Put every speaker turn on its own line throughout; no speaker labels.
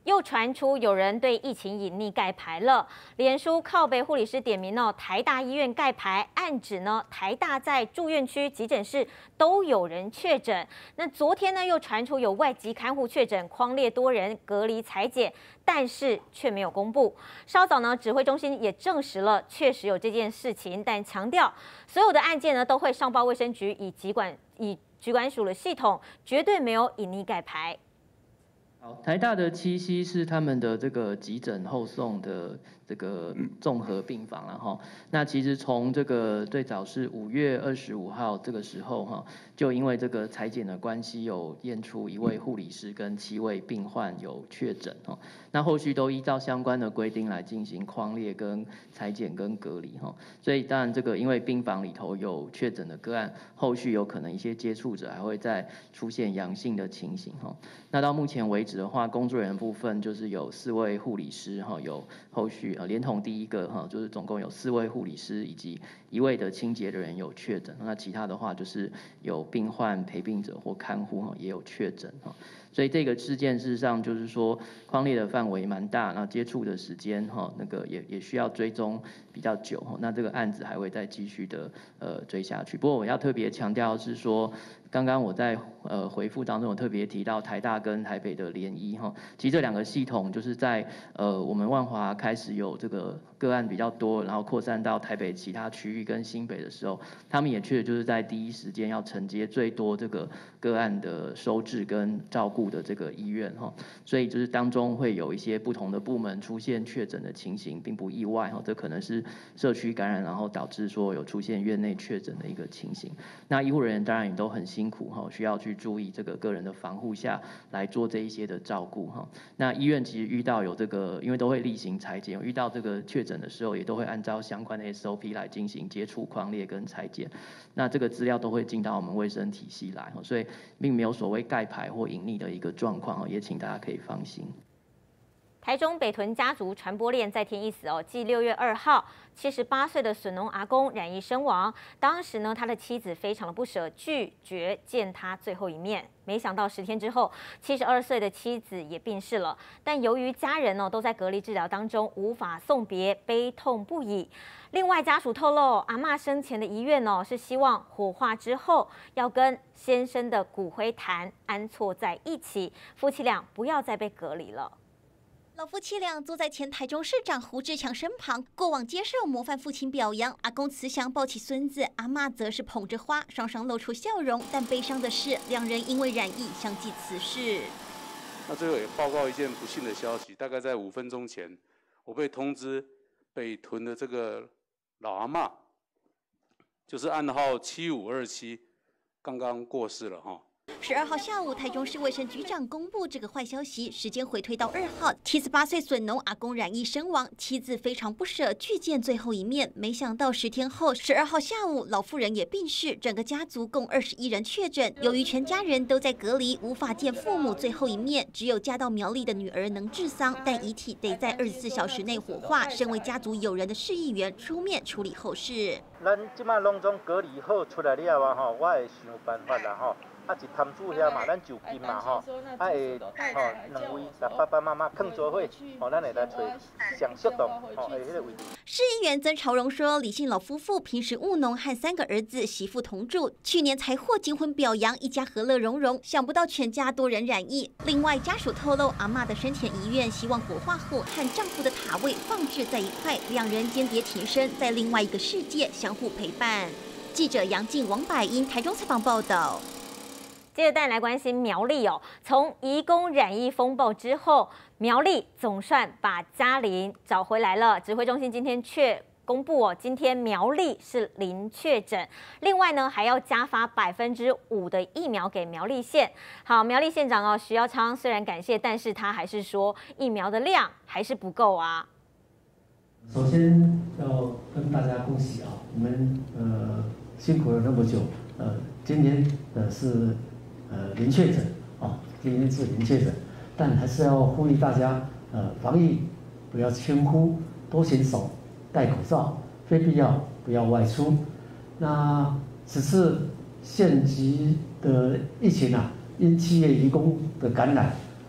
又传出有人对疫情隐匿盖牌了。脸书靠北护理师点名台大医院盖牌，暗指台大在住院区、急诊室都有人确诊。那昨天又传出有外籍看护确诊，匡列多人隔离采检，但是却没有公布。稍早指挥中心也证实了，确实有这件事情，但强调所有的案件都会上报卫生局以疾管署的系统，绝对没有隐匿盖牌。
台大的7C是他们的这个急诊后送的这个综合病房了哈。那其实从这个最早是5月25号这个时候哈，就因为这个采检的关系，有验出1位护理师跟7位病患有确诊哈。那后续都依照相关的规定来进行匡列跟采检跟隔离哈。所以当然这个因为病房里头有确诊的个案，后续有可能一些接触者还会再出现阳性的情形哈。那到目前为止的话，工作人员部分就是有4位护理师哈，有后续连同第一个哈，就是总共有4位护理师以及1位的清洁的人有确诊。那其他的话就是有病患陪病者或看护哈也有确诊哈。所以这个事件事实上就是说，匡列的范围蛮大，那接触的时间哈，那个也需要追踪比较久哈。那这个案子还会再继续的追下去。不过我要特别强调的是说，刚刚我在回复当中有特别提到台大跟台北的联医哈，其实这2个系统就是在我们万华开始有这个个案比较多，然后扩散到台北其他区域跟新北的时候，他们也确实就是在第一时间要承接最多这个个案的收治跟照顾的这个医院哈，所以就是当中会有一些不同的部门出现确诊的情形，并不意外哈，这可能是社区感染，然后导致说有出现院内确诊的一个情形。那医护人员当然也都很辛苦哈，需要去注意这个个人的防护下来做这一些的照顾哈。那医院其实遇到有这个，因为都会例行采检，遇到这个确诊的时候，也都会按照相关的 SOP 来进行接触匡列跟采检。那这个资料都会进到我们卫生体系来，所以并没有所谓盖牌或隐匿的一个状况，也请大家可以放心。
台中北屯家族传播链再添一死继6月2号，78岁的损农阿公染疫身亡。当时他的妻子非常的不舍，拒绝见他最后一面。没想到10天之后，72岁的妻子也病逝了。但由于家人都在隔离治疗当中，无法送别，悲痛不已。另外，家属透露，阿嬷生前的遗愿是希望火化之后要跟先生的骨灰坛安错在一起，夫妻俩不要再被隔离了。
老夫妻俩坐在前台中市长胡志强身旁，过往接受模范父亲表扬，阿公慈祥抱起孙子，阿嬷则是捧着花，双双露出笑容。但悲伤的是，2人因为染疫相继辞世。
那最后也报告一件不幸的消息，大概在5分钟前，我被通知北屯的这个老阿嬷，就是暗号7527，刚刚过世了哈。
12号下午，台中市卫生局长公布这个坏消息，时间回推到2号，78岁损农阿公染疫身亡，妻子非常不舍，拒见最后一面。没想到10天后，12号下午，老妇人也病逝，整个家族共21人确诊。由于全家人都在隔离，无法见父母最后一面，只有嫁到苗栗的女儿能治丧，但遗体得在24小时内火化。身为家族友人的市议员出面处理后事。
咱即马拢总隔离好出来了啊吼，我会想办法啦吼。一摊主遐嘛，咱就近嘛吼，会2位甲爸爸妈妈放做伙，咱会来找上适当迄个位置。
市议员曾朝荣说，李姓老夫妇平时务农，和3个儿子媳妇同住，去年才获金婚表扬，一家和乐融融。想不到全家多人染疫。另外，家属透露，阿嬷的生前遗愿，希望火化后和丈夫的塔位放置在一块，2人间谍挺身，在另外一个世界相互陪伴。记者杨静、王百英台中采访报道。
接着带来关心苗栗从移工染疫风暴之后，苗栗总算把嘉玲找回来了。指挥中心今天却公布今天苗栗是0确诊，另外还要加发5%的疫苗给苗栗县。好，苗栗县长徐耀昌虽然感谢，但是他还是说疫苗的量还是不够啊。
首先要跟大家恭喜你们辛苦了那么久，今天是0确诊今天是0确诊，但还是要呼吁大家防疫不要轻忽，多洗手，戴口罩，非必要不要外出。那此次县级的疫情因企业移工的感染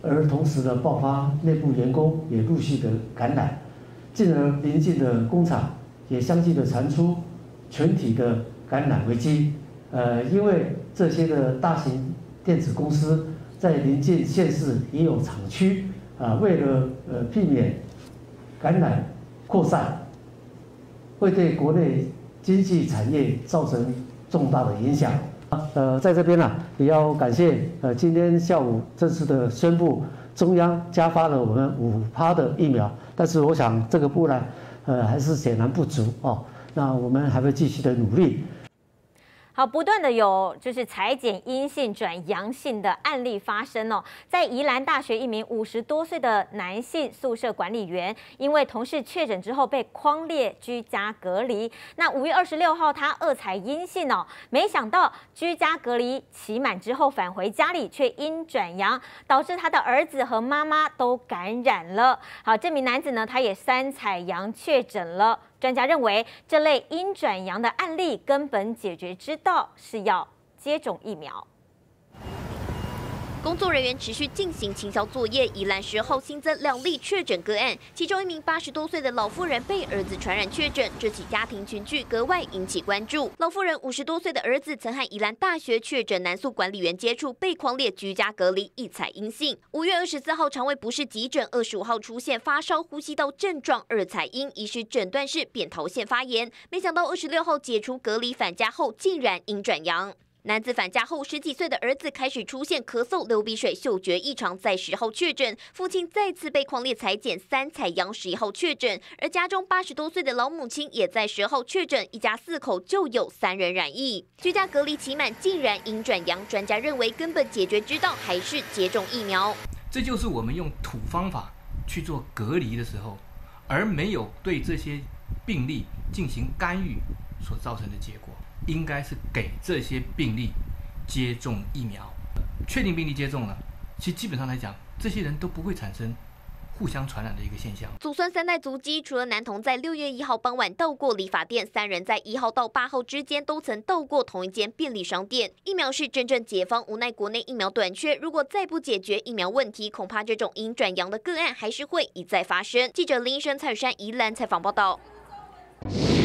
而同时的爆发内部员工也陆续的感染，进而邻近的工厂也相继的传出全体的感染危机。因为这些的大型电子公司在邻近县市也有厂区，为了避免感染扩散，会对国内经济产业造成重大的影响。在这边也要感谢今天下午正式的宣布，中央加发了我们5%的疫苗，但是我想这个部分还是显然不足哦。那我们还会继续的努力。
好，不断的有就是采检阴性转阳性的案例发生哦。在宜兰大学，一名50多岁的男性宿舍管理员，因为同事确诊之后被匡列居家隔离。那5月26号，他2采阴性哦，没想到居家隔离期满之后返回家里却阴转阳，导致他的儿子和妈妈都感染了。好，这名男子呢，他也3采阳确诊了。专家认为，这类阴转阳的案例根本解决之道是要接种疫苗。
工作人员持续进行清消作业，宜兰10号新增2例确诊个案，其中一名80多岁的老妇人被儿子传染确诊，这起家庭群聚格外引起关注。老妇人50多岁的儿子曾和宜兰大学确诊男宿管理员接触，被匡列居家隔离，1采阴性。5月24号肠胃不适急诊，25号出现发烧、呼吸道症状，2采阴，医师诊断是扁桃腺发炎，没想到26号解除隔离返家后竟然阴转阳。男子返家后，10几岁的儿子开始出现咳嗽、流鼻水、嗅觉异常，在10号确诊。父亲再次被匡列采检，3采阳，11号确诊。而家中80多岁的老母亲也在10号确诊，一家4口就有3人染疫。居家隔离期满竟然阴转阳，专家认为根本解决之道还是接种疫苗。
这就是我们用土方法去做隔离的时候，而没有对这些病例进行干预所造成的结果。应该是给这些病例接种疫苗，确定病例接种了，其实基本上来讲，这些人都不会产生互相传染的一个现象。
祖孙3代足迹，除了男童在6月1号傍晚到过理发店，3人在1号到8号之间都曾到过同一间便利商店。疫苗是真正解放，无奈国内疫苗短缺，如果再不解决疫苗问题，恐怕这种阴转阳的个案还是会一再发生。记者林医生、蔡宇珊宜兰采访报道。